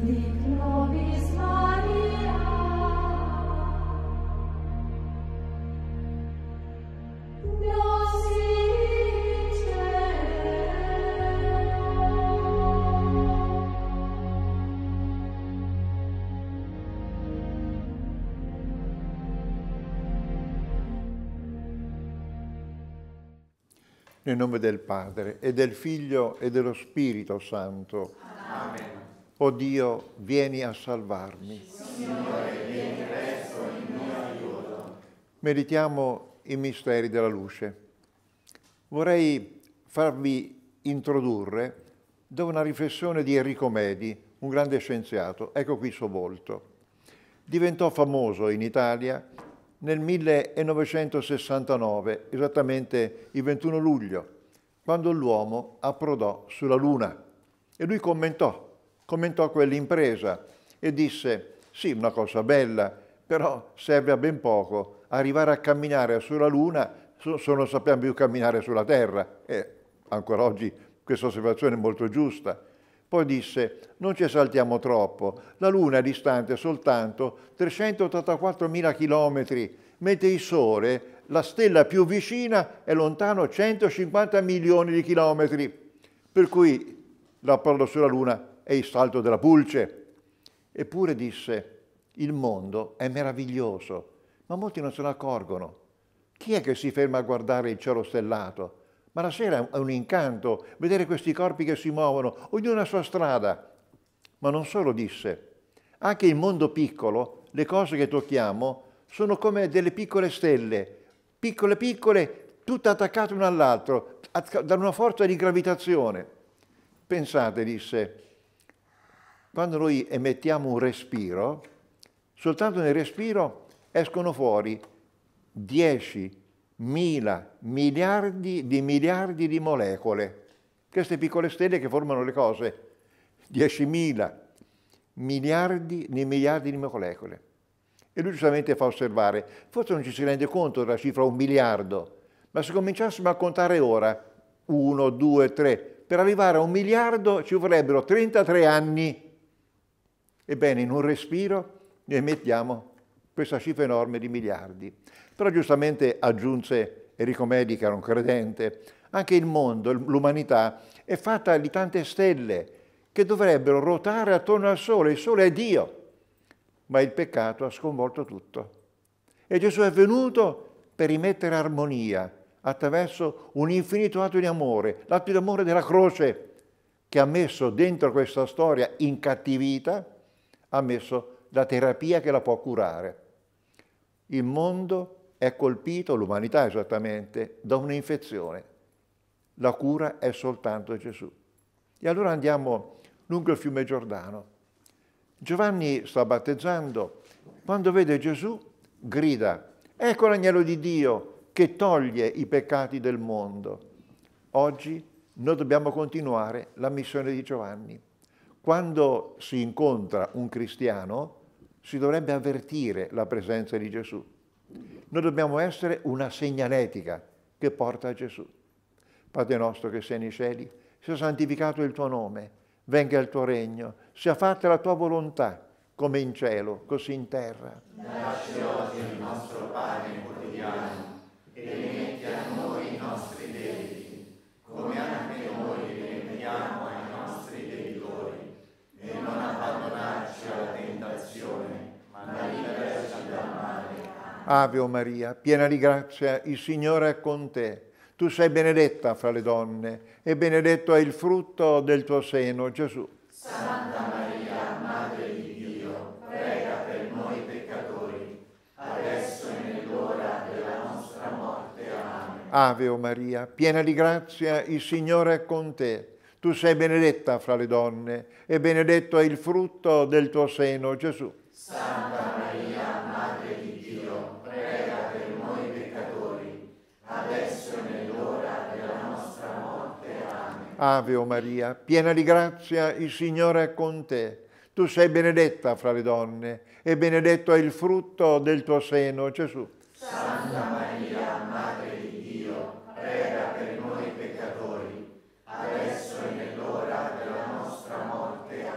Nel nome del Padre, e del Figlio, e dello Spirito Santo. Amen. O Dio, vieni a salvarmi. Signore, vieni presto in mio aiuto. Meditiamo i misteri della luce. Vorrei farvi introdurre da una riflessione di Enrico Medi, un grande scienziato. Ecco qui il suo volto. Diventò famoso in Italia nel 1969, esattamente il 21 luglio, quando l'uomo approdò sulla Luna. E lui commentò quell'impresa e disse: sì, una cosa bella, però serve a ben poco. Arrivare a camminare sulla Luna, non sappiamo più camminare sulla Terra. E ancora oggi questa osservazione è molto giusta. Poi disse: non ci esaltiamo troppo, la Luna è distante soltanto 384.000 chilometri, mentre il Sole, la stella più vicina, è lontano 150 milioni di chilometri. Per cui l'approdo sulla Luna è il salto della pulce. Eppure disse: il mondo è meraviglioso, ma molti non se ne accorgono. Chi è che si ferma a guardare il cielo stellato? Ma la sera è un incanto vedere questi corpi che si muovono, ognuno a sua strada. Ma non solo, disse, anche il mondo piccolo, le cose che tocchiamo, sono come delle piccole stelle, piccole piccole, tutte attaccate l'una all'altro, da una forza di gravitazione. Pensate, disse, quando noi emettiamo un respiro, soltanto nel respiro escono fuori 10.000 miliardi di molecole. Queste piccole stelle che formano le cose, 10.000 miliardi di molecole. E lui giustamente fa osservare, forse non ci si rende conto della cifra 1 miliardo, ma se cominciassimo a contare ora, 1, 2, 3, per arrivare a 1 miliardo ci vorrebbero 33 anni. Ebbene, in un respiro ne emettiamo questa cifra enorme di miliardi. Però giustamente aggiunse Enrico Medi, che era un credente, anche il mondo, l'umanità, è fatta di tante stelle che dovrebbero ruotare attorno al Sole. Il Sole è Dio, ma il peccato ha sconvolto tutto. E Gesù è venuto per rimettere armonia attraverso un infinito atto di amore, l'atto di amore della croce, che ha messo dentro questa storia incattivita, ha messo la terapia che la può curare. Il mondo è colpito, l'umanità esattamente, da un'infezione. La cura è soltanto Gesù. E allora andiamo lungo il fiume Giordano. Giovanni sta battezzando, quando vede Gesù grida: ecco l'agnello di Dio che toglie i peccati del mondo. Oggi noi dobbiamo continuare la missione di Giovanni. Quando si incontra un cristiano si dovrebbe avvertire la presenza di Gesù. Noi dobbiamo essere una segnaletica che porta a Gesù. Padre nostro che sei nei cieli, sia santificato il tuo nome, venga il tuo regno, sia fatta la tua volontà, come in cielo, così in terra. Dacci oggi il nostro pane quotidiano e rimetti a noi i nostri debiti, come anche noi rimettiamo ai nostri debitori, e non abbandonarci alla tentazione, ma liberaci dal male. Ave o Maria, piena di grazia, il Signore è con te. Tu sei benedetta fra le donne, e benedetto è il frutto del tuo seno, Gesù. Santa Maria, Madre di Dio, prega per noi peccatori, adesso e nell'ora della nostra morte. Amen. Ave o Maria, piena di grazia, il Signore è con te. Tu sei benedetta fra le donne, e benedetto è il frutto del tuo seno, Gesù. Santa Maria, Madre di Dio, prega per noi peccatori, adesso e nell'ora della nostra morte. Amen. Ave o Maria, piena di grazia, il Signore è con te. Tu sei benedetta fra le donne, e benedetto è il frutto del tuo seno, Gesù. Santa Maria, Madre di Dio, prega per noi peccatori, adesso e nell'ora della nostra morte. Amen.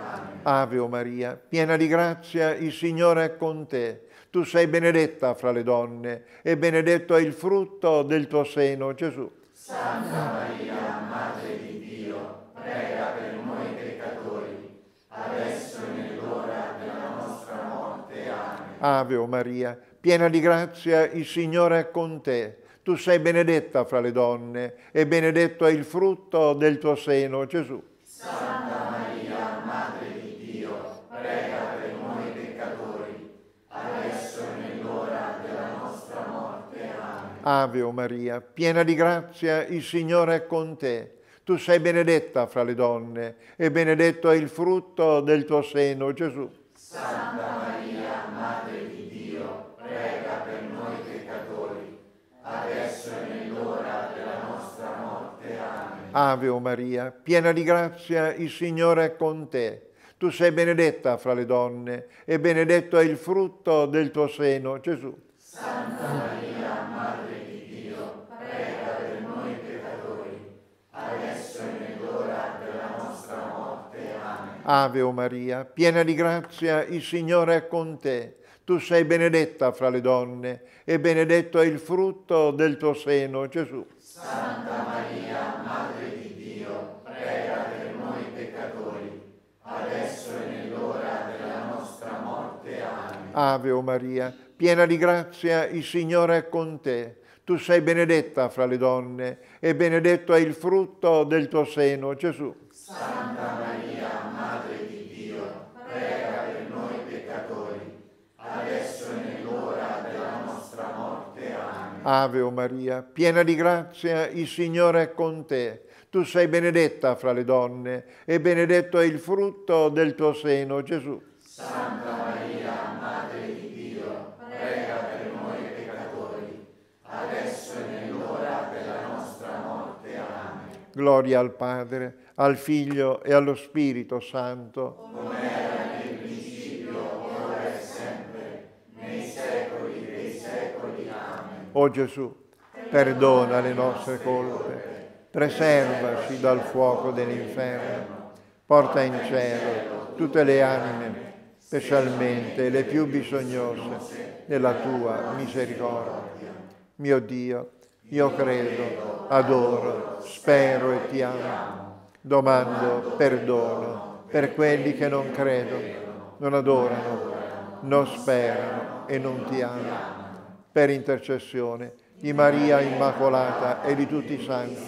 Ave o Maria, piena di grazia, il Signore è con te. Tu sei benedetta fra le donne e benedetto è il frutto del tuo seno, Gesù. Santa Maria, Madre di Dio, prega per noi peccatori, adesso e nell'ora della nostra morte. Amen. Ave o Maria, piena di grazia, il Signore è con te. Tu sei benedetta fra le donne e benedetto è il frutto del tuo seno, Gesù. Santa Maria, Madre di Dio, prega per noi peccatori, adesso e nell'ora della nostra morte. Amen. Ave o Maria, piena di grazia, il Signore è con te. Tu sei benedetta fra le donne e benedetto è il frutto del tuo seno, Gesù. Santa Maria, Madre di Dio, prega per noi peccatori, adesso e nell'ora della nostra morte. Amen. Ave o Maria, piena di grazia, il Signore è con te. Tu sei benedetta fra le donne e benedetto è il frutto del tuo seno, Gesù. Santa Maria, Madre di Dio, prega per noi peccatori, adesso e nell'ora della nostra morte. Amen. Ave o Maria, piena di grazia, il Signore è con te. Tu sei benedetta fra le donne e benedetto è il frutto del tuo seno, Gesù. Santa Maria, Madre di Dio, prega per noi peccatori, adesso e nell'ora della nostra morte. Amen. Ave o Maria, piena di grazia, il Signore è con te. Tu sei benedetta fra le donne e benedetto è il frutto del tuo seno, Gesù. Santa Maria, Madre di Dio, prega per noi peccatori, adesso e nell'ora della nostra morte. Amen. Ave o Maria, piena di grazia, il Signore è con te. Tu sei benedetta fra le donne e benedetto è il frutto del tuo seno, Gesù. Santa Maria, Madre di Dio, prega per noi peccatori, adesso e nell'ora della nostra morte. Amen. Gloria al Padre, al Figlio e allo Spirito Santo. Come era nel principio, ora e sempre, nei secoli dei secoli. Amen. O Gesù, perdona le nostre colpe, preservaci dal fuoco dell'inferno, porta in cielo tutte le anime, specialmente le più bisognose della tua misericordia. Mio Dio, io credo, adoro, spero e ti amo. Domando perdono per quelli che non credono, non adorano, non sperano e non ti amano. Per intercessione di Maria Immacolata e di tutti i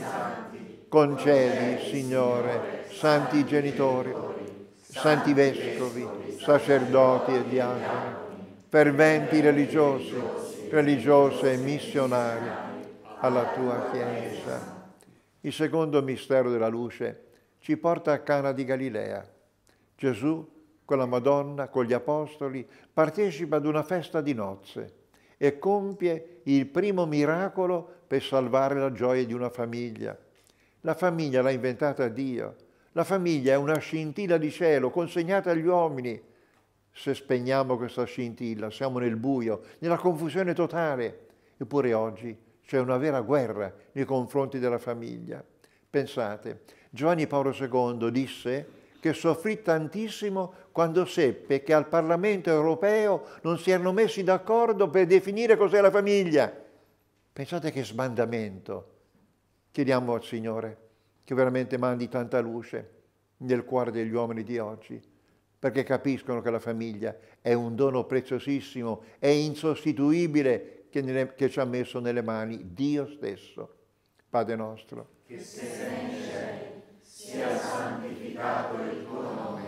santi, concedi, Signore, santi genitori, santi vescovi, sacerdoti e diaconi, ferventi religiosi, religiose e missionari, alla tua Chiesa. Il secondo mistero della luce ci porta a Cana di Galilea. Gesù, con la Madonna, con gli Apostoli, partecipa ad una festa di nozze e compie il primo miracolo per salvare la gioia di una famiglia. La famiglia l'ha inventata Dio. La famiglia è una scintilla di cielo consegnata agli uomini. Se spegniamo questa scintilla, siamo nel buio, nella confusione totale. Eppure oggi c'è una vera guerra nei confronti della famiglia. Pensate, Giovanni Paolo II disse che soffrì tantissimo quando seppe che al Parlamento europeo non si erano messi d'accordo per definire cos'è la famiglia. Pensate che sbandamento. Chiediamo al Signore che veramente mandi tanta luce nel cuore degli uomini di oggi, perché capiscono che la famiglia è un dono preziosissimo, è insostituibile che ci ha messo nelle mani Dio stesso. Padre nostro, che sei nei cieli, sia santificato il tuo nome,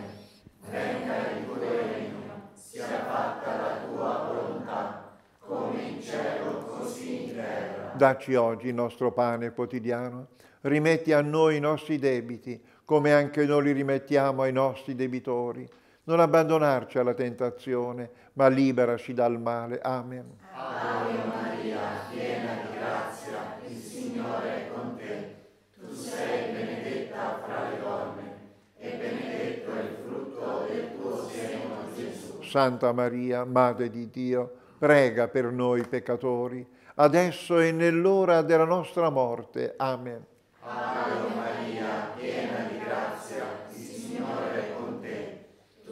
venga il tuo regno, sia fatta la tua volontà, come in cielo così in terra. Dacci oggi il nostro pane quotidiano, rimetti a noi i nostri debiti, come anche noi li rimettiamo ai nostri debitori. Non abbandonarci alla tentazione, ma liberaci dal male. Amen. Ave Maria, piena di grazia, il Signore è con te. Tu sei benedetta fra le donne, e benedetto è il frutto del tuo seno, Gesù. Santa Maria, Madre di Dio, prega per noi peccatori, adesso e nell'ora della nostra morte. Amen. Ave Maria, piena di grazia, il Signore è con te. Tu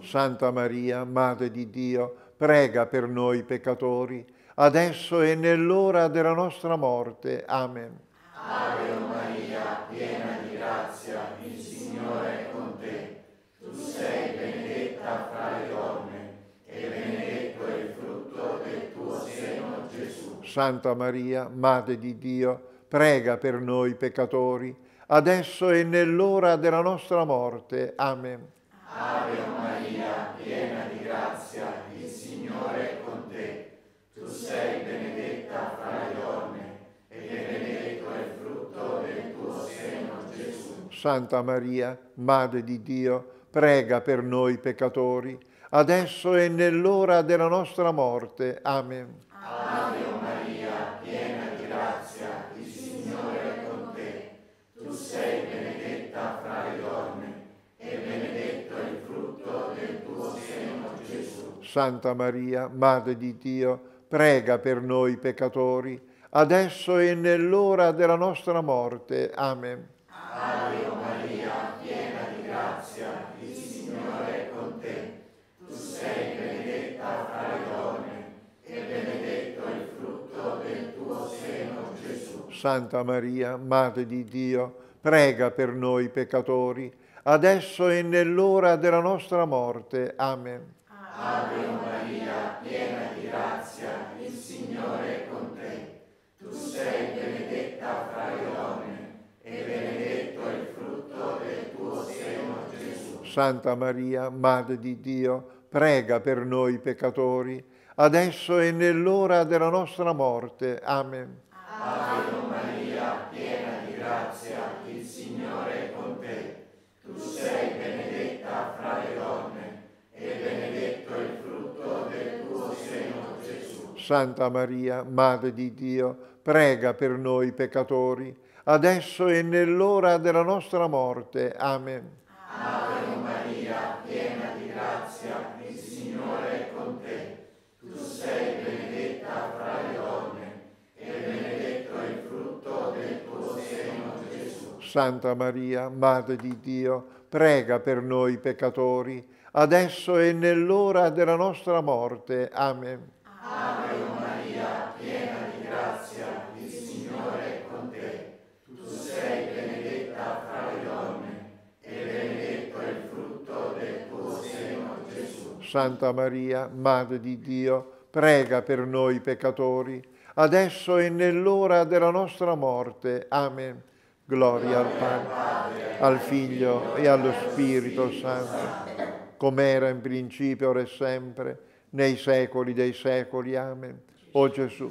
Santa Maria, Madre di Dio, prega per noi peccatori, adesso e nell'ora della nostra morte. Amen. Ave Maria, piena di grazia, il Signore è con te. Tu sei benedetta fra le donne, e benedetto è il frutto del tuo seno, Gesù. Santa Maria, Madre di Dio, prega per noi peccatori, adesso e nell'ora della nostra morte. Amen. Ave Maria, piena di grazia, il Signore è con te. Tu sei benedetta fra le donne, e benedetto è il frutto del tuo seno, Gesù. Santa Maria, Madre di Dio, prega per noi peccatori, adesso e nell'ora della nostra morte. Amen. Ave Maria, piena di grazia, il Signore è con te. Tu sei benedetta fra le donne, e benedetto è il frutto del tuo seno, Gesù. Santa Maria, Madre di Dio, prega per noi peccatori, adesso e nell'ora della nostra morte. Amen. Ave Maria, piena di grazia, il Signore è con te. Tu sei benedetta fra le donne, e benedetto è il frutto del tuo seno, Gesù. Santa Maria, Madre di Dio, prega per noi peccatori, adesso e nell'ora della nostra morte. Amen. Ave Maria, piena di grazia, il Signore è con te. Tu sei benedetta fra le donne, e benedetto è il frutto del tuo seno, Gesù. Santa Maria, Madre di Dio, prega per noi peccatori, adesso e nell'ora della nostra morte. Amen. Ave Maria, piena di grazia, il Signore è con te. Tu sei benedetta fra le donne, e benedetto è il frutto del tuo seno, Gesù. Santa Maria, Madre di Dio, prega per noi peccatori, adesso e nell'ora della nostra morte. Amen. Ave Maria, piena di grazia, il Signore è con te. Tu sei benedetta fra le donne, e benedetto è il frutto del tuo seno, Gesù. Santa Maria, Madre di Dio, prega per noi peccatori, adesso e nell'ora della nostra morte. Amen. Ave Maria, piena di grazia, il Signore è con te. Tu sei benedetta fra le donne, e benedetto è il frutto del tuo seno, Gesù. Santa Maria, Madre di Dio, prega per noi peccatori, adesso e nell'ora della nostra morte. Amen. Gloria al Padre, al Figlio e allo Spirito Santo, come era in principio, ora e sempre, nei secoli dei secoli. Amen. O Gesù,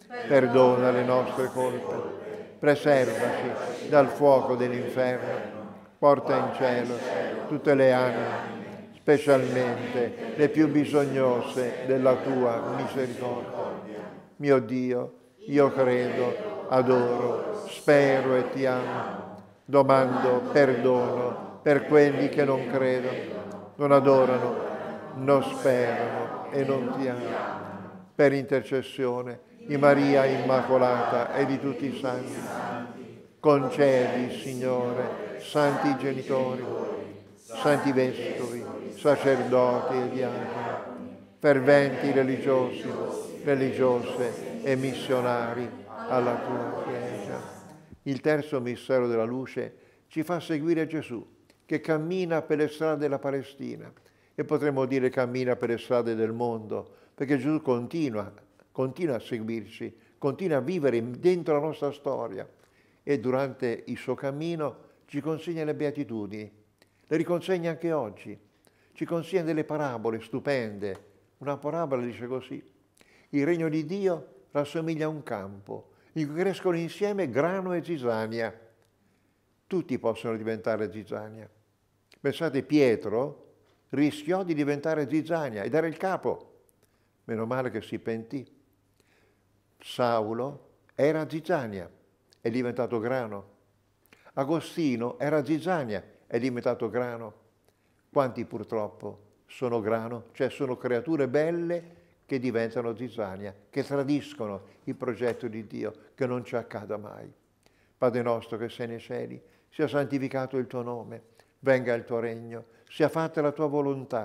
perdona le nostre colpe, preservaci dal fuoco dell'inferno, porta in cielo tutte le anime, specialmente le più bisognose della tua misericordia. Mio Dio, io credo, adoro, spero e ti amo. Domando perdono per quelli che non credono, non adorano, non sperano e non ti amano. Per intercessione di Maria Immacolata e di tutti i santi, concedi, Signore, santi genitori, santi vescovi, sacerdoti e diaconi, ferventi religiosi, religiose e missionari alla tua Chiesa. Il terzo mistero della luce ci fa seguire Gesù, che cammina per le strade della Palestina, e potremmo dire cammina per le strade del mondo, perché Gesù continua a seguirci, continua a vivere dentro la nostra storia, e durante il suo cammino ci consegna le beatitudini, le riconsegna anche oggi, ci consegna delle parabole stupende. Una parabola dice così: il regno di Dio rassomiglia a un campo in cui crescono insieme grano e zizzania. Tutti possono diventare zizzania. Pensate, Pietro rischiò di diventare zizzania ed era il capo. Meno male che si pentì. Saulo era zizzania, è diventato grano. Agostino era zizzania, è diventato grano. Quanti purtroppo sono grano, cioè sono creature belle che diventano zizzania, che tradiscono il progetto di Dio, che non ci accada mai. Padre nostro che sei nei cieli, sia santificato il tuo nome, venga il tuo regno, sia fatta la tua volontà,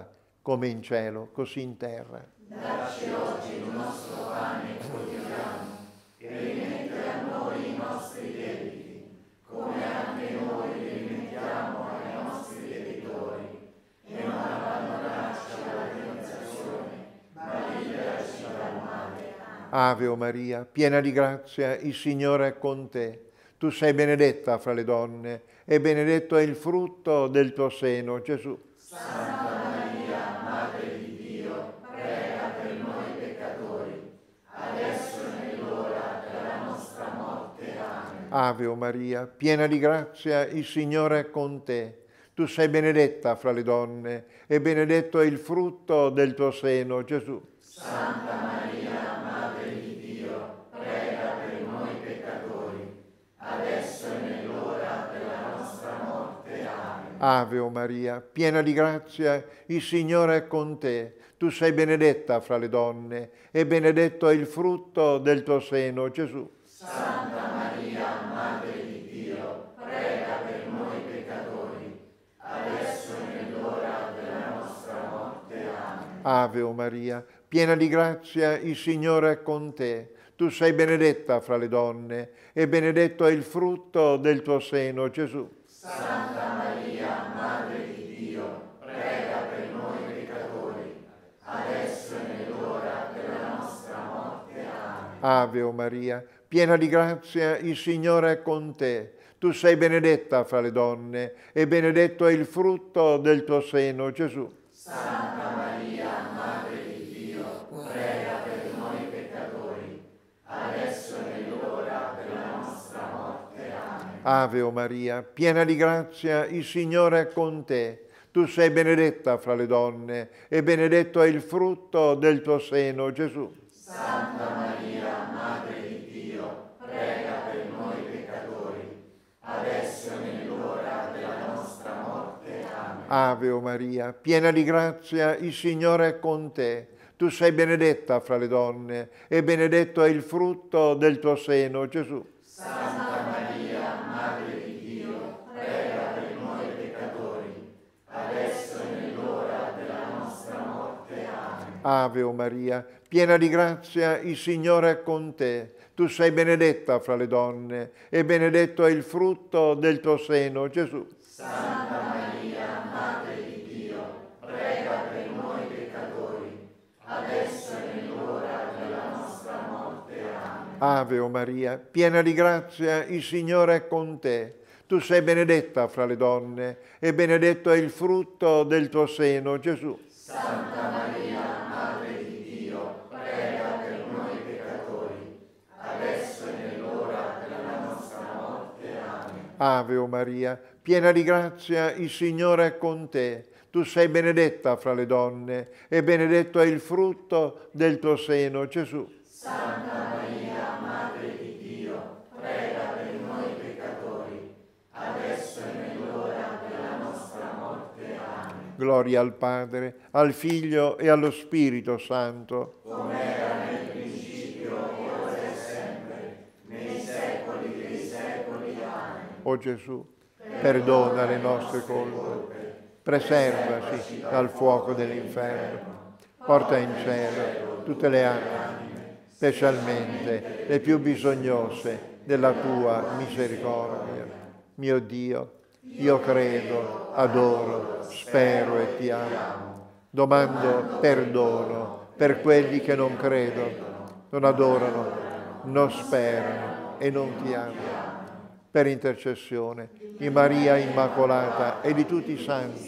come in cielo, così in terra. Dacci oggi il nostro pane quotidiano e rimetti a noi i nostri debiti, come anche noi li rimettiamo ai nostri debitori, e non abbandonarci alla tentazione, ma liberaci dal male. Ave o Maria, piena di grazia, il Signore è con te. Tu sei benedetta fra le donne, e benedetto è il frutto del tuo seno, Gesù. Santa Maria, Madre di Dio, prega per noi peccatori, adesso è nell'ora della nostra morte. Amen. Ave o Maria, piena di grazia, il Signore è con te. Tu sei benedetta fra le donne, e benedetto è il frutto del tuo seno, Gesù. Santa Maria, Madre di Dio, prega per noi peccatori, adesso è nell'ora della nostra morte. Amen. Ave o Maria, piena di grazia, il Signore è con te. Tu sei benedetta fra le donne, e benedetto è il frutto del tuo seno, Gesù. Santa Maria, Madre di Dio, prega per noi peccatori, adesso è nell'ora della nostra morte. Amen. Ave o Maria, piena di grazia, il Signore è con te. Tu sei benedetta fra le donne, e benedetto è il frutto del tuo seno, Gesù. Santa Maria, Madre di Dio, prega per noi peccatori, adesso è nell'ora della nostra morte. Amen. Ave o Maria, piena di grazia, il Signore è con te. Tu sei benedetta fra le donne, e benedetto è il frutto del tuo seno, Gesù. Santa Maria, Madre di Dio, prega per noi peccatori, adesso è nell'ora della nostra morte. Amen. Ave o Maria, piena di grazia, il Signore è con te. Tu sei benedetta fra le donne, e benedetto è il frutto del tuo seno, Gesù. Santa Maria, Madre di Dio, prega per noi peccatori, adesso è nell'ora della nostra morte. Amen. Ave o Maria, piena di grazia, il Signore è con te. Tu sei benedetta fra le donne, e benedetto è il frutto del tuo seno, Gesù. Santa Maria, Madre di Dio, prega per noi peccatori, adesso è nell'ora della nostra morte. Amen. Ave o Maria, piena di grazia, il Signore è con te. Tu sei benedetta fra le donne, e benedetto è il frutto del tuo seno, Gesù. Santa Maria, Madre di Dio, prega per noi peccatori, adesso è nell'ora della nostra morte. Amen. Ave o Maria, piena di grazia, il Signore è con te. Tu sei benedetta fra le donne, e benedetto è il frutto del tuo seno, Gesù. Santa Maria, Madre di Dio, prega per noi peccatori, adesso è nell'ora della nostra morte. Amen. Ave o Maria, piena di grazia, il Signore è con te. Tu sei benedetta fra le donne, e benedetto è il frutto del tuo seno, Gesù. Santa Maria, Madre di Dio, prega per noi peccatori, adesso è nell'ora della nostra morte. Amen. Gloria al Padre, al Figlio e allo Spirito Santo. Come era nel principio, ora e sempre, nei secoli dei secoli. Amen. O Gesù, perdona le nostre colpe, preservaci dal fuoco dell'inferno, porta in cielo tutte le anime, specialmente le più bisognose della tua misericordia. Mio Dio, io credo, adoro, spero e ti amo. Domando perdono per quelli che non credono, non adorano, non sperano e non ti amano. Per intercessione di Maria Immacolata e di tutti i santi,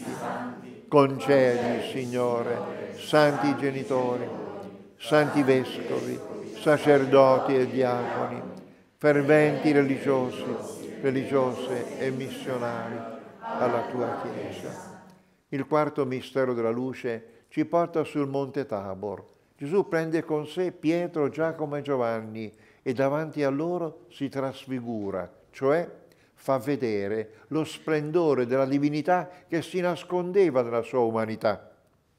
concedi, Signore, santi genitori, santi vescovi, sacerdoti e diaconi, ferventi religiosi, religiose e missionari alla tua Chiesa. Il quarto mistero della luce ci porta sul Monte Tabor. Gesù prende con sé Pietro, Giacomo e Giovanni e davanti a loro si trasfigura, cioè fa vedere lo splendore della divinità che si nascondeva nella sua umanità.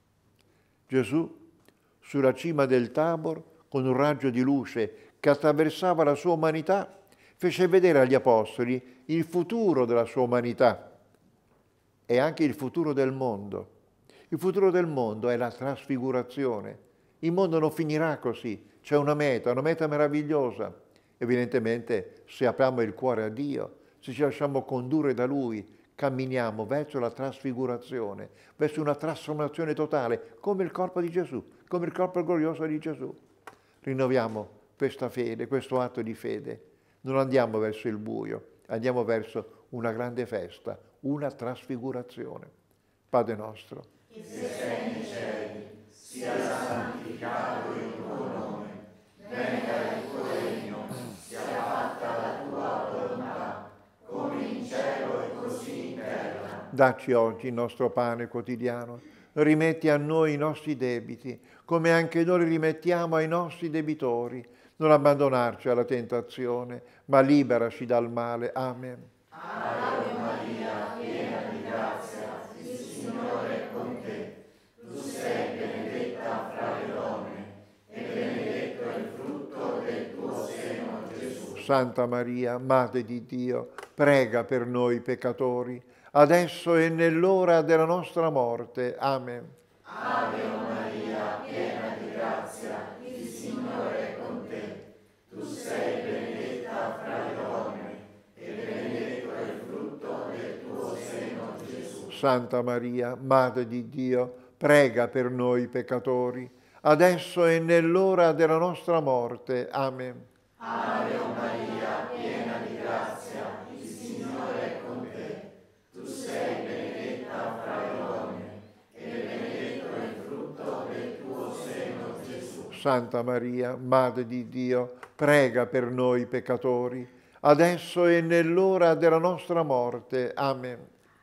Gesù, sulla cima del Tabor, con un raggio di luce che attraversava la sua umanità, fece vedere agli apostoli il futuro della sua umanità e anche il futuro del mondo. Il futuro del mondo è la trasfigurazione. Il mondo non finirà così, c'è una meta meravigliosa. Evidentemente, se apriamo il cuore a Dio, se ci lasciamo condurre da Lui, camminiamo verso la trasfigurazione, verso una trasformazione totale, come il corpo di Gesù, come il corpo glorioso di Gesù. Rinnoviamo questa fede, questo atto di fede. Non andiamo verso il buio, andiamo verso una grande festa, una trasfigurazione. Padre nostro, che sei nei cieli, sia santificato il tuo nome, venga il tuo regno, sia fatta la tua volontà, come in cielo e così in terra. Dacci oggi il nostro pane quotidiano, rimetti a noi i nostri debiti, come anche noi rimettiamo ai nostri debitori. Non abbandonarci alla tentazione, ma liberaci dal male. Amen. Ave Maria, piena di grazia, il Signore è con te. Tu sei benedetta fra le donne, e benedetto è il frutto del tuo seno, Gesù. Santa Maria, Madre di Dio, prega per noi peccatori, adesso e nell'ora della nostra morte. Amen. Ave Maria, piena di grazia, il Signore è con te. Tu sei benedetta fra le donne, e benedetto è il frutto del tuo seno, Gesù. Santa Maria, Madre di Dio, prega per noi peccatori, adesso e nell'ora della nostra morte. Amen. Ave Maria, piena di grazia, il Signore è con te. Tu sei benedetta fra le donne, e benedetto è il frutto del tuo seno, Gesù. Santa Maria, Madre di Dio, prega per noi peccatori, adesso e nell'ora della nostra morte. Amen.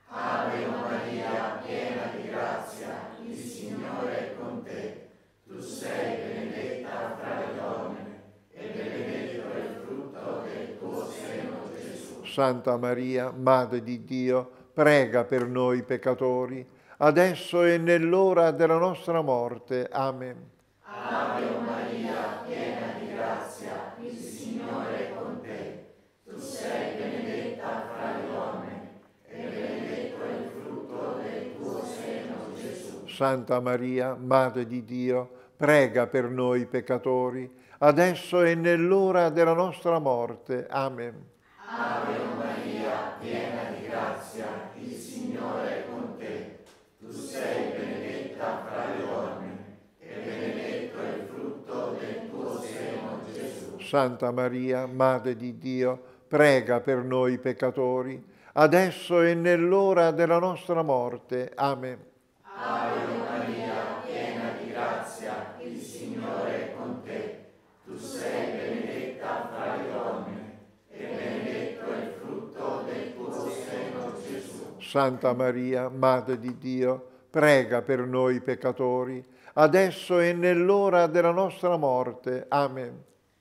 Ave Maria, piena di grazia, il Signore è con te. Tu sei benedetta fra le donne, e benedetto è il frutto del tuo seno, Gesù. Santa Maria, Madre di Dio, prega per noi peccatori, adesso e nell'ora della nostra morte. Amen. Ave Maria, piena di grazia, il Signore è con te. Tu sei benedetta fra le donne, e benedetto è il frutto del tuo seno, Gesù. Santa Maria, Madre di Dio, prega per noi peccatori, adesso e nell'ora della nostra morte. Amen. Ave Maria, piena di grazia, il Signore è con te. Tu sei benedetta fra le donne, e benedetto è il frutto del tuo seno, Gesù. Santa Maria, Madre di Dio, prega per noi peccatori, adesso e nell'ora della nostra morte. Amen. Ave Maria, piena di grazia, il Signore è con te. Tu sei benedetta fra le donne, e benedetto è il frutto del tuo seno, Gesù. Santa Maria, Madre di Dio, prega per noi peccatori, adesso e nell'ora della nostra morte. Amen.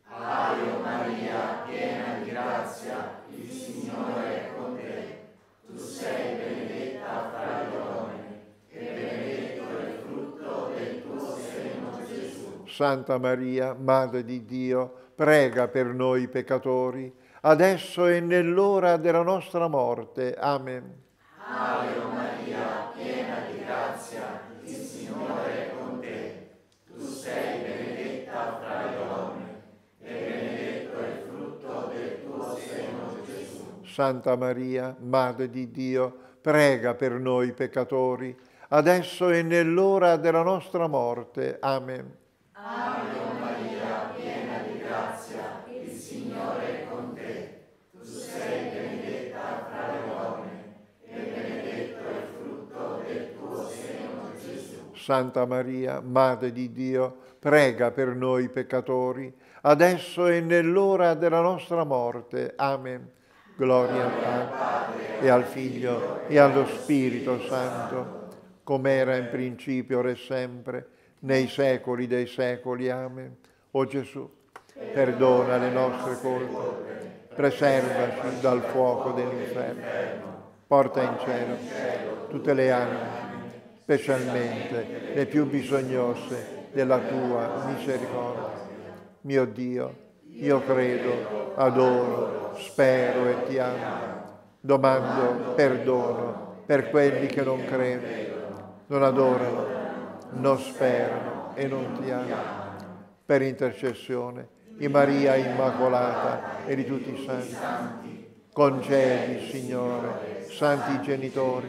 Ave Maria, piena di grazia, il Signore è con te. Tu sei benedetta fra le donne, e benedetto è il frutto del tuo seno, Gesù. Santa Maria, Madre di Dio, prega per noi peccatori, adesso e nell'ora della nostra morte. Amen. Ave Maria, piena di grazia, il Signore è con te. Tu sei benedetta fra le donne, e benedetto è il frutto del tuo seno, Gesù. Santa Maria, Madre di Dio, prega per noi peccatori, adesso e nell'ora della nostra morte. Amen. Ave Maria, piena di grazia, il Signore è con te. Tu sei benedetta fra le donne, e benedetto è il frutto del tuo seno, Gesù. Santa Maria, Madre di Dio, prega per noi peccatori, adesso e nell'ora della nostra morte. Amen. Gloria al Padre, e al Figlio, e allo Spirito Santo, come era in principio, ora e sempre, nei secoli dei secoli. Amen. O Gesù, perdona le nostre colpe, preservaci dal fuoco dell'inferno, porta in cielo tutte le anime, specialmente le più bisognose della tua misericordia. Mio Dio, io credo, adoro, spero e ti amo. Domando perdono per quelli che non credono, non adorano, non sperano e non ti amano. Per intercessione di Maria Immacolata e di tutti i santi, concedi, Signore, santi genitori,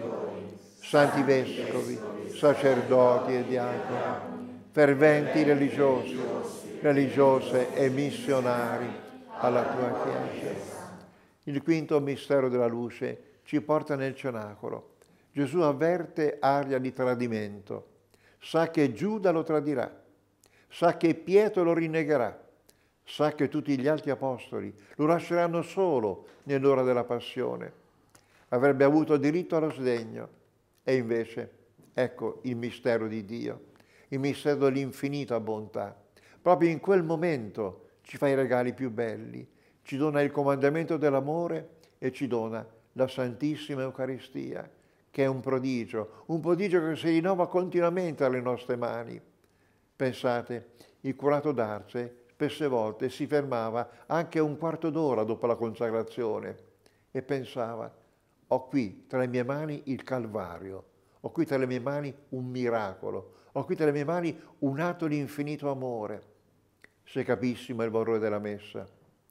santi vescovi, sacerdoti e diaconi, ferventi religiosi, religiose e missionari alla tua Chiesa. Il quinto mistero della luce ci porta nel cenacolo. Gesù avverte aria di tradimento. Sa che Giuda lo tradirà, sa che Pietro lo rinnegherà, sa che tutti gli altri apostoli lo lasceranno solo nell'ora della passione. Avrebbe avuto diritto allo sdegno e invece ecco il mistero di Dio, il mistero dell'infinita bontà. Proprio in quel momento ci fa i regali più belli, ci dona il comandamento dell'amore e ci dona la Santissima Eucaristia, che è un prodigio che si rinnova continuamente alle nostre mani. Pensate, il curato d'Arce spesse volte si fermava anche un quarto d'ora dopo la consacrazione e pensava: ho qui tra le mie mani il Calvario, ho qui tra le mie mani un miracolo, ho qui tra le mie mani un atto di infinito amore. Se capissimo il valore della Messa,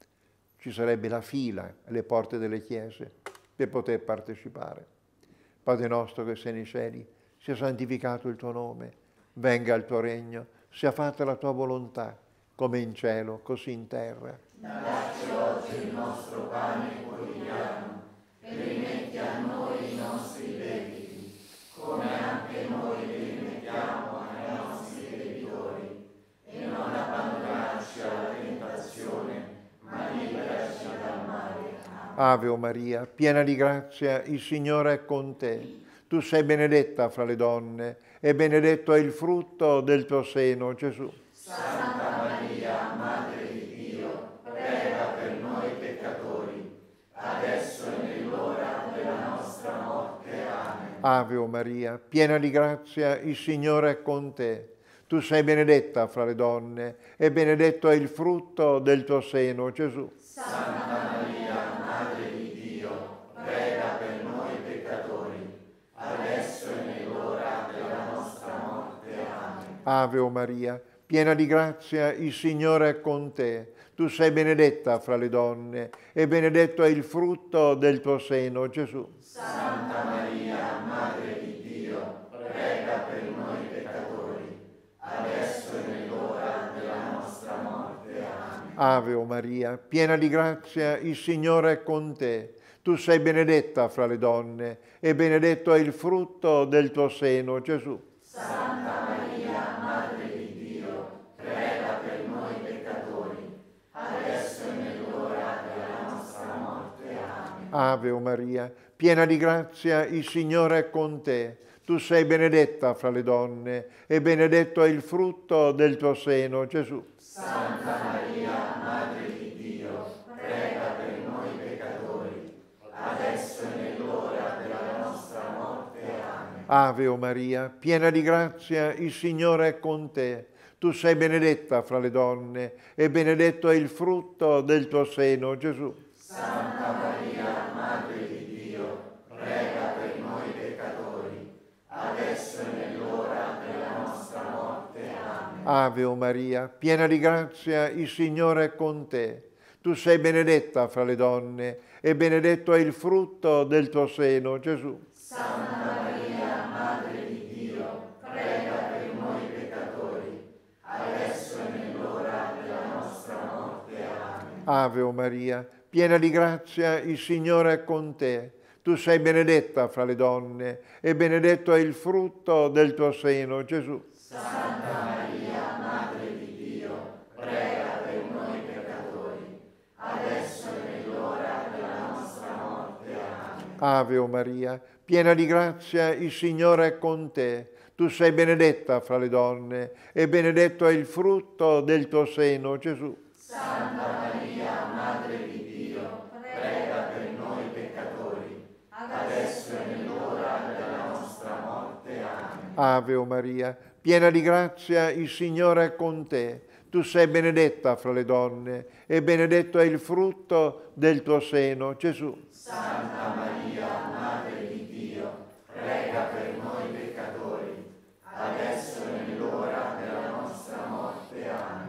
ci sarebbe la fila alle porte delle chiese per poter partecipare. Padre nostro che sei nei cieli, sia santificato il tuo nome, venga il tuo regno, sia fatta la tua volontà, come in cielo, così in terra. Dacci oggi il nostro pane quotidiano e rimetti a noi i nostri debiti, come anche noi li rimettiamo ai nostri debitori, e non abbandonarci alla tentazione, ma liberaci dal male. Ave o Maria, piena di grazia, il Signore è con te. Tu sei benedetta fra le donne e benedetto è il frutto del tuo seno, Gesù. Santa Maria, Madre di Dio, prega per noi peccatori, adesso e nell'ora della nostra morte. Amen. Ave o Maria, piena di grazia, il Signore è con te. Tu sei benedetta fra le donne e benedetto è il frutto del tuo seno, Gesù. Santa Maria, Madre di Dio, prega per noi peccatori, adesso e nell'ora della nostra morte. Amen. Ave o Maria, piena di grazia, il Signore è con te. Tu sei benedetta fra le donne e benedetto è il frutto del tuo seno, Gesù. Santa Maria, Madre di Dio, prega per noi peccatori, adesso e nell'ora della nostra morte. Amen. Ave o Maria, piena di grazia, il Signore è con te. Tu sei benedetta fra le donne e benedetto è il frutto del tuo seno, Gesù. Santa Maria, Madre di Dio, prega per noi peccatori, adesso e nell'ora della nostra morte. Amen. Ave o Maria, piena di grazia, il Signore è con te. Tu sei benedetta fra le donne e benedetto è il frutto del tuo seno, Gesù. Santa Maria, Madre di Dio, prega per noi peccatori, adesso e nell'ora della nostra morte. Amen. Ave o Maria, piena di grazia, il Signore è con te. Tu sei benedetta fra le donne e benedetto è il frutto del tuo seno, Gesù. Santa Maria, Madre di Dio, prega per noi peccatori, adesso e nell'ora della nostra morte. Amen. Ave o Maria, piena di grazia, il Signore è con te. Tu sei benedetta fra le donne e benedetto è il frutto del tuo seno, Gesù. Santa Maria, Madre di Dio, prega per noi peccatori, adesso e nell'ora della nostra morte. Amen. Ave o Maria, piena di grazia, il Signore è con te. Tu sei benedetta fra le donne e benedetto è il frutto del tuo seno, Gesù. Santa Maria, Madre di Dio, prega per noi peccatori, adesso e nell'ora della nostra morte. Amen. Ave o Maria, piena di grazia, il Signore è con te. Tu sei benedetta fra le donne e benedetto è il frutto del tuo seno, Gesù. Santa Maria, Madre di Dio, prega per noi peccatori, adesso e nell'ora della nostra morte. Amen. Ave o Maria, piena di grazia, il Signore è con te. Tu sei benedetta fra le donne e benedetto è il frutto del tuo seno, Gesù. Santa Maria, Madre di Dio, prega per noi peccatori,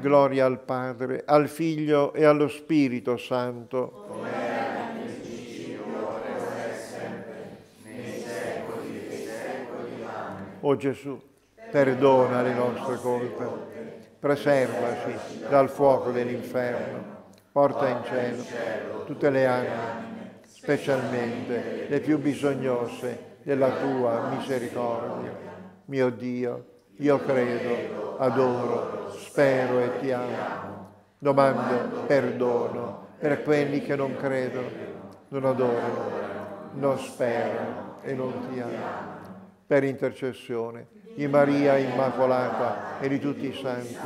Gloria al Padre, al Figlio e allo Spirito Santo. come era nel principio, ora e sempre, nei secoli dei secoli. Amen. O Gesù, perdona le nostre colpe, preservaci dal fuoco dell'inferno, porta in cielo tutte le anime, specialmente le più bisognose della tua misericordia. Mio Dio, io credo, adoro, spero e ti amo. Domando perdono per quelli che non credono, non adorano, non sperano e non ti amano. Per intercessione di Maria Immacolata e di tutti i santi,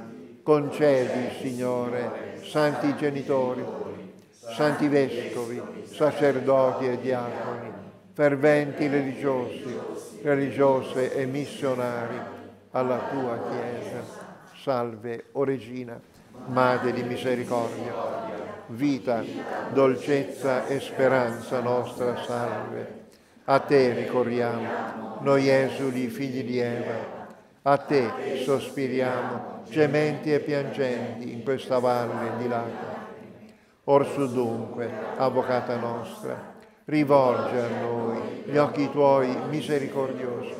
concedi, Signore, santi genitori, santi vescovi, sacerdoti e diaconi, ferventi religiosi, religiose e missionari, alla tua Chiesa. Salve, o Regina, Madre di misericordia, vita, dolcezza e speranza nostra, salve. A te ricorriamo, noi esuli figli di Eva, a te sospiriamo, gementi e piangenti in questa valle di lacrime. Orsù dunque, Avvocata nostra, rivolge a noi gli occhi tuoi misericordiosi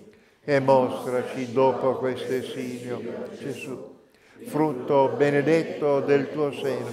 e mostraci dopo questo esilio, Gesù, frutto benedetto del tuo seno.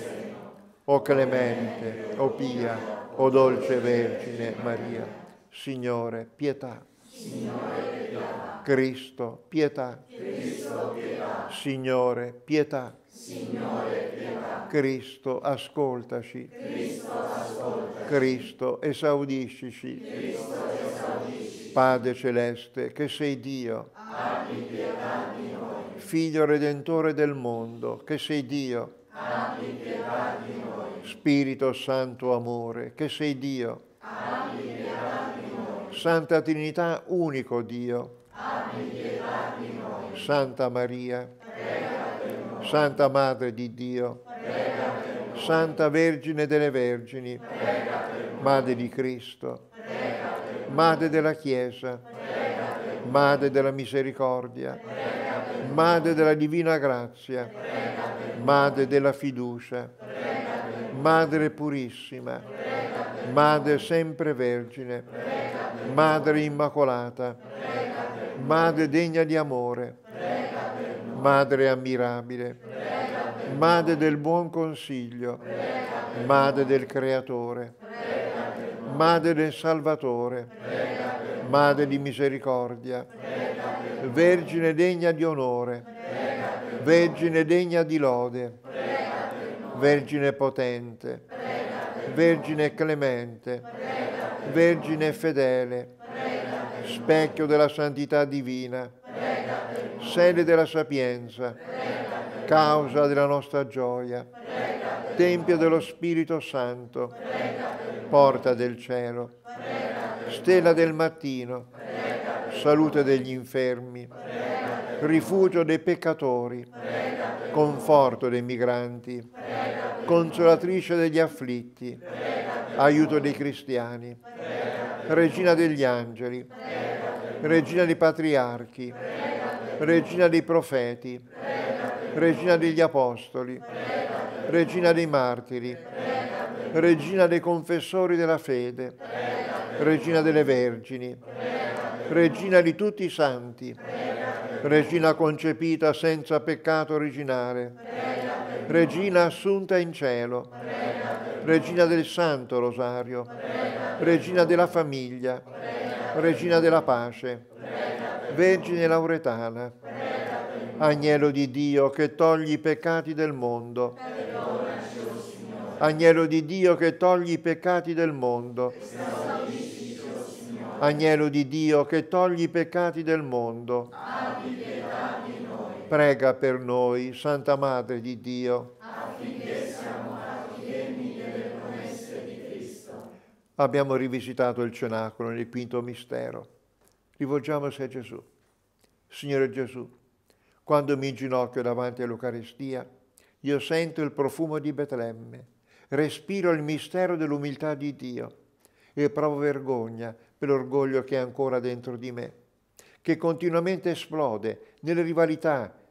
O clemente, o pia, o dolce Vergine Maria, Signore, pietà. Signore, pietà. Cristo, pietà. Cristo, pietà. Signore, pietà. Signore, pietà. Cristo, ascoltaci. Cristo, ascoltaci. Cristo, esaudiscici. Cristo, esaudisci. Padre celeste, che sei Dio, abbi pietà di noi. Figlio redentore del mondo, che sei Dio, Abbi pietà di noi. Spirito Santo amore, che sei Dio, Abbi pietà di noi. Santa Trinità, unico Dio, Abbi pietà di noi. Santa Maria, Prega per noi. Santa Madre di Dio, Prega per noi. Santa Vergine delle Vergini, Prega per noi. Madre di Cristo, Prega per noi. Madre della Chiesa, Prega per noi. Madre della Misericordia, Prega per noi. Madre della Divina Grazia, Prega per noi. Madre della Fiducia, Prega per noi. Madre Purissima, Prega per noi. Madre sempre Vergine, Prega per noi. Madre Immacolata, Prega per noi. Madre degna di amore, Prega per noi. Madre ammirabile, Prega per noi. Madre del buon consiglio, Prega per noi. Madre del Creatore, Prega per noi. Madre del Salvatore, Prega per noi. Madre di misericordia, Prega per noi. Vergine degna di onore, Prega per noi. Vergine degna di lode, Prega per noi. Vergine potente, Prega per noi. Vergine clemente, Prega per noi. Vergine fedele, Prega per noi. specchio della santità divina, Prega per noi. sede della sapienza, Prega per noi. causa della nostra gioia, Prega per noi. Tempio dello Spirito Santo, Prega per noi. porta del cielo, Prega per noi. stella del mattino, Prega per noi. salute degli infermi, Prega per noi. rifugio dei peccatori, Prega per noi. conforto dei migranti, Prega per noi. consolatrice degli afflitti, Prega per aiuto dei cristiani, noi. Prega per noi. regina degli angeli, Prega per noi. regina dei patriarchi, Prega per noi. regina dei profeti, Prega per noi. regina degli apostoli, Prega per noi. regina dei martiri, Prega per noi. regina dei confessori della fede, Prega per noi. regina delle vergini, regina di tutti i santi, regina concepita senza peccato originale, regina assunta in cielo, regina del Santo Rosario, regina della famiglia, regina della pace, Vergine Lauretana, Agnello di Dio che togli i peccati del mondo, Agnello di Dio che togli i peccati del mondo, Agnello di Dio che togli i peccati del mondo, prega per noi, Santa Madre di Dio. Abbiamo rivisitato il cenacolo nel quinto mistero. Rivolgiamoci a Gesù. Signore Gesù, quando mi inginocchio davanti all'Eucaristia, io sento il profumo di Betlemme, respiro il mistero dell'umiltà di Dio e provo vergogna per l'orgoglio che è ancora dentro di me, che continuamente esplode nelle rivalità,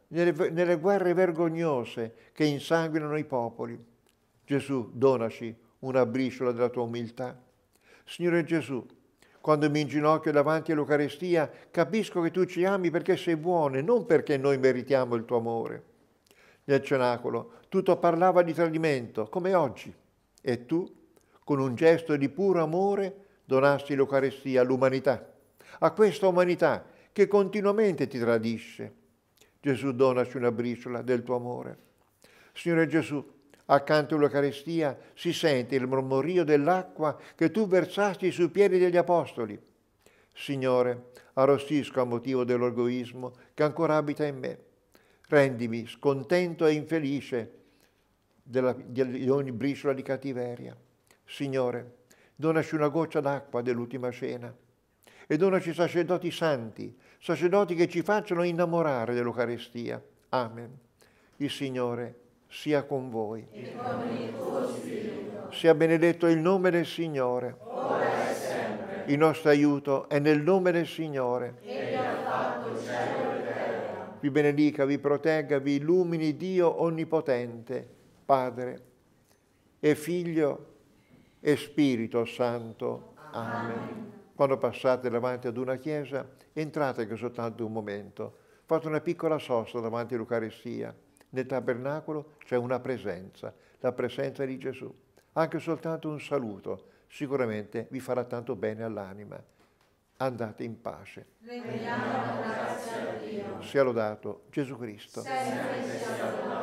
nelle guerre vergognose che insanguinano i popoli. Gesù, donaci una briciola della tua umiltà. Signore Gesù, quando mi inginocchio davanti all'Eucaristia, capisco che tu ci ami perché sei buono e non perché noi meritiamo il tuo amore. Nel cenacolo tutto parlava di tradimento, come oggi, e tu, con un gesto di puro amore, donasti l'Eucaristia all'umanità, a questa umanità che continuamente ti tradisce. Gesù, donaci una briciola del tuo amore. Signore Gesù, accanto all'Eucaristia si sente il mormorio dell'acqua che tu versasti sui piedi degli Apostoli. Signore, arrossisco a motivo dell'egoismo che ancora abita in me. Rendimi scontento e infelice di ogni briciola di cattiveria. Signore, donaci una goccia d'acqua dell'ultima cena e donaci sacerdoti santi, sacerdoti che ci facciano innamorare dell'Eucaristia. Amen. Il Signore sia con voi. E con il tuo spirito. Sia benedetto il nome del Signore. Ora e sempre. Il nostro aiuto è nel nome del Signore. Egli ha fatto cielo e terra. Vi benedica, vi protegga, vi illumini Dio Onnipotente, Padre e Figlio e Spirito Santo. Amen. Quando passate davanti ad una chiesa, entrate anche soltanto un momento. Fate una piccola sosta davanti all'Eucaristia. Nel tabernacolo c'è una presenza, la presenza di Gesù. Anche soltanto un saluto sicuramente vi farà tanto bene all'anima. Andate in pace. Rendiamo grazie a Dio. Sia lodato Gesù Cristo. Sempre sia lodato.